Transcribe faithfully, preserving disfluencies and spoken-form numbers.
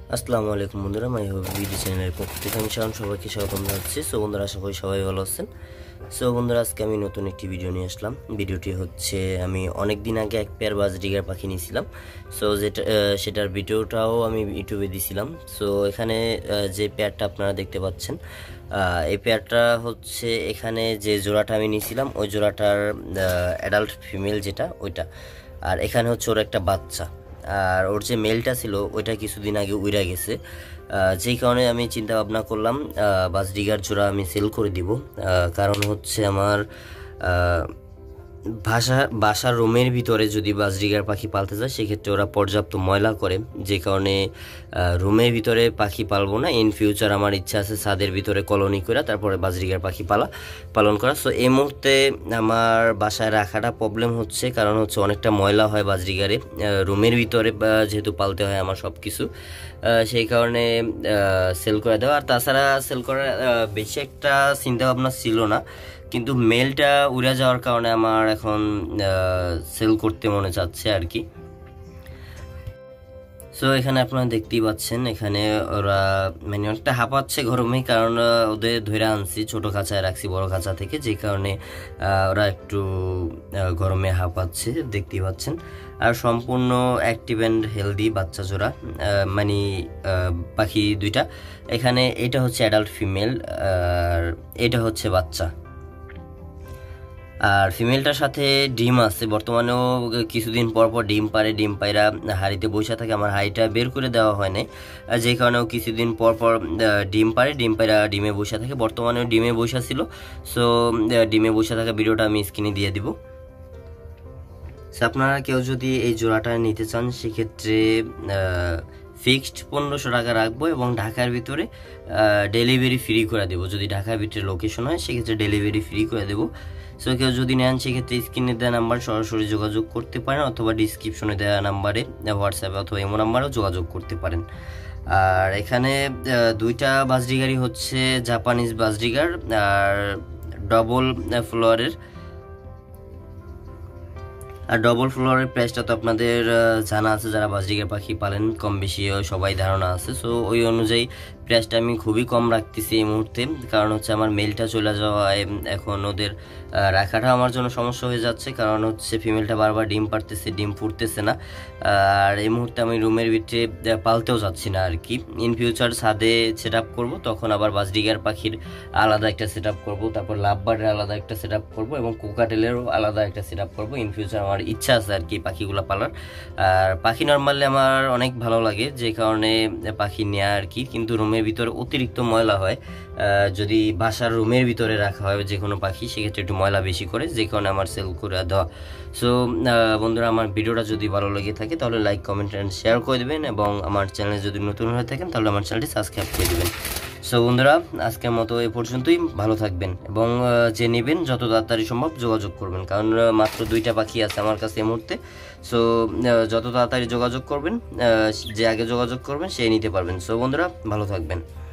আসসালামু আলাইকুম বন্ধুরা, মাই হবি ভিডিও চ্যানেলের পক্ষ থেকে আমি শাওন সবাইকে স্বাগতম জানাচ্ছি। সো বন্ধুরা, আশা করি সবাই ভালো আছেন। সো বন্ধুরা, আজকে আমি নতুন একটি ভিডিও নিয়ে আসলাম। ভিডিওটি হচ্ছে আমি অনেক দিন আগে এক পেয়ার বাজরিগার পাখি নিয়েছিলাম। সো যেটা সেটার ভিডিওটাও আমি ইউটিউবে দিয়েছিলাম। সো এখানে যে পেয়ারটা আপনারা দেখতে পাচ্ছেন, এই পেয়ারটা হচ্ছে এখানে যে জোড়াটা আমি নিয়েছিলাম ওই জোড়াটার অ্যাডাল্ট ফিমেল যেটা ওইটা, আর এখানে হচ্ছে ওর একটা বাচ্চা। আর ওর যে মেলটা ছিল ওইটা কিছুদিন আগে উইরা গেছে, যেই কারণে আমি চিন্তা ভাবনা করলাম বাজরিগার জোড়া আমি সেল করে দিব। কারণ হচ্ছে আমার ভাষা বাসার রুমের ভিতরে যদি বাজরিগার পাখি পালতে যায় সেক্ষেত্রে ওরা পর্যাপ্ত ময়লা করে, যে কারণে রুমের ভিতরে পাখি পালবো না। ইন ফিউচার আমার ইচ্ছা আছে ছাদের ভিতরে কলোনি করে তারপরে বাজরিগার পাখি পালা পালন করা। সো এই মুহূর্তে আমার বাসায় রাখাটা প্রবলেম হচ্ছে, কারণ হচ্ছে অনেকটা ময়লা হয় বাজরিগারে রুমের ভিতরে, যেহেতু পালতে হয় আমার সব কিছু, সেই কারণে সেল করে দেওয়া। আর তাছাড়া সেল করার বেশি একটা চিন্তা ভাবনা ছিল না, কিন্তু মেলটা উড়ে যাওয়ার কারণে আমার এখন সেল করতে মনে চাচ্ছে আর কি। সো এখানে আপনারা দেখতেই পাচ্ছেন, এখানে ওরা মানে অনেকটা হাঁপাচ্ছে গরমে, কারণ ওদের ধরে আনছি ছোট খাঁচায় রাখছি বড় খাঁচা থেকে, যে কারণে ওরা একটু গরমে হাঁপাচ্ছে দেখতেই পাচ্ছেন। আর সম্পূর্ণ অ্যাক্টিভ অ্যান্ড হেলদি বাচ্চা জোড়া, মানে পাখি দুইটা। এখানে এটা হচ্ছে অ্যাডাল্ট ফিমেল আর এটা হচ্ছে বাচ্চা। আর ফিমেলটার সাথে ডিম আছে, বর্তমানেও কিছুদিন পর পর ডিম পারে, ডিম পায়রা হাড়িতে বসে থাকে। আমার হাড়িটা বের করে দেওয়া হয় না, যে কারণেও কিছুদিন পর পর ডিম পারে, ডিম পায়রা ডিমে বসে থাকে। বর্তমানেও ডিমে বসা ছিল। সো ডিমে বসে থাকা ভিডিওটা আমি স্ক্রিনে দিয়ে দিব। আপনারা কেউ যদি এই জোড়াটা নিতে চান সেক্ষেত্রে ফিক্সড পনেরোশো টাকা রাখবো এবং ঢাকার ভিতরে ডেলিভারি ফ্রি করে দেবো। যদি ঢাকার ভিতরে লোকেশন হয় সেক্ষেত্রে ডেলিভারি ফ্রি করে দেবো। সো কেউ যদি নেন সেক্ষেত্রে স্ক্রিনে দেওয়া নাম্বার সরাসরি যোগাযোগ করতে পারেন, অথবা ডিসক্রিপশনে দেওয়া নাম্বারে হোয়াটসঅ্যাপে অথবা এমন নাম্বারেও যোগাযোগ করতে পারেন। আর এখানে দুইটা বাজরিগারই হচ্ছে জাপানিজ বাজরিগার আর ডবল ফ্লোয়ারের। আর ডবল ফ্লোরের প্রাইসটা তো আপনাদের জানা আছে, যারা বাজরিগার পাখি পালেন কম বেশি সবাই ধারণা আছে। সো ওই অনুযায়ী প্রাইসটা আমি খুবই কম রাখতেছি এই মুহূর্তে, কারণ হচ্ছে আমার মেলটা চলে যাওয়ায় এখন ওদের রাখাটা আমার জন্য সমস্যা হয়ে যাচ্ছে, কারণ হচ্ছে ফিমেলটা বারবার ডিম পারতেছে, ডিম ফুটতেছে না। আর এই মুহূর্তে আমি রুমের ভিতরে পালতেও যাচ্ছি না আর কি। ইন ফিউচার ছাদে সেট আপ করবো, তখন আবার বাজরিগার পাখির আলাদা একটা সেট আপ করবো, তারপর লাভবার্ডের আলাদা একটা সেট আপ করবো এবং কোকাটেলেরও আলাদা একটা সেট আপ করবো। ইন ফিউচার আমার ইচ্ছা আছে আর কি পাখিগুলো পালার। আর পাখি নর্মালি আমার অনেক ভালো লাগে, যে কারণে পাখি নেয়া আর কি। কিন্তু রুমের ভিতরে অতিরিক্ত ময়লা হয়, যদি বাসার রুমের ভিতরে রাখা হয় যে কোনো পাখি সেক্ষেত্রে একটু ময়লা বেশি করে, যে কারণে আমার সেল করে দেওয়া। সো বন্ধুরা, আমার ভিডিওটা যদি ভালো লেগে থাকে তাহলে লাইক কমেন্ট অ্যান্ড শেয়ার করে দেবেন, এবং আমার চ্যানেলে যদি নতুন হয়ে থাকেন তাহলে আমার চ্যানেলটি সাবস্ক্রাইব করে দেবেন। সো বন্ধুরা, আজকের মতো এ পর্যন্তই। ভালো থাকবেন এবং যে নেবেন যত তাড়াতাড়ি সম্ভব যোগাযোগ করবেন, কারণ মাত্র দুইটা পাখি আছে আমার কাছে এই মুহূর্তে। সো যত তাড়াতাড়ি যোগাযোগ করবেন, যে আগে যোগাযোগ করবেন সেই নিতে পারবেন। সো বন্ধুরা, ভালো থাকবেন।